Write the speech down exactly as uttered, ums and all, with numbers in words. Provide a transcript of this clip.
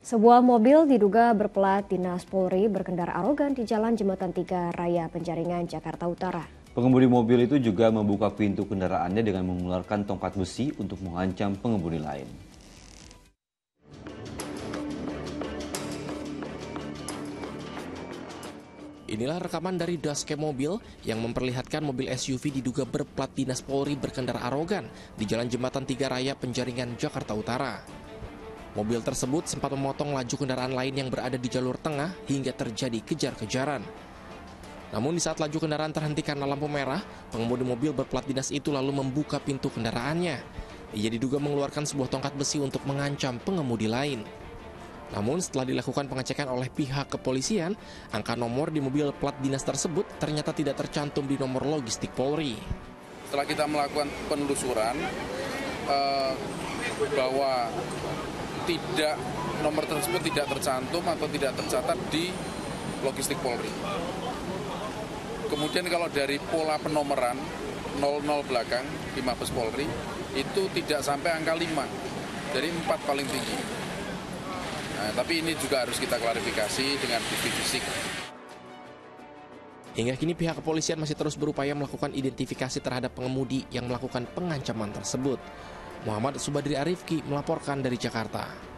Sebuah mobil diduga berplat Dinas Polri berkendara arogan di Jalan Jembatan Tiga Raya Penjaringan, Jakarta Utara. Pengemudi mobil itu juga membuka pintu kendaraannya dengan mengeluarkan tongkat besi untuk mengancam pengemudi lain. Inilah rekaman dari dashcam mobil yang memperlihatkan mobil S U V diduga berplat Dinas Polri berkendara arogan di Jalan Jembatan Tiga Raya Penjaringan, Jakarta Utara. Mobil tersebut sempat memotong laju kendaraan lain yang berada di jalur tengah hingga terjadi kejar-kejaran. Namun di saat laju kendaraan terhenti karena lampu merah, pengemudi mobil berplat dinas itu lalu membuka pintu kendaraannya. Ia diduga mengeluarkan sebuah tongkat besi untuk mengancam pengemudi lain. Namun setelah dilakukan pengecekan oleh pihak kepolisian, angka nomor di mobil plat dinas tersebut ternyata tidak tercantum di nomor logistik Polri. Setelah kita melakukan penelusuran eh, bahwa tidak nomor tersebut tidak tercantum atau tidak tercatat di logistik Polri. Kemudian kalau dari pola penomoran nol nol belakang di Mabes Polri itu tidak sampai angka lima, jadi empat paling tinggi. Nah, tapi ini juga harus kita klarifikasi dengan bukti fisik. Hingga kini pihak kepolisian masih terus berupaya melakukan identifikasi terhadap pengemudi yang melakukan pengancaman tersebut. Muhammad Subadri Arifki melaporkan dari Jakarta.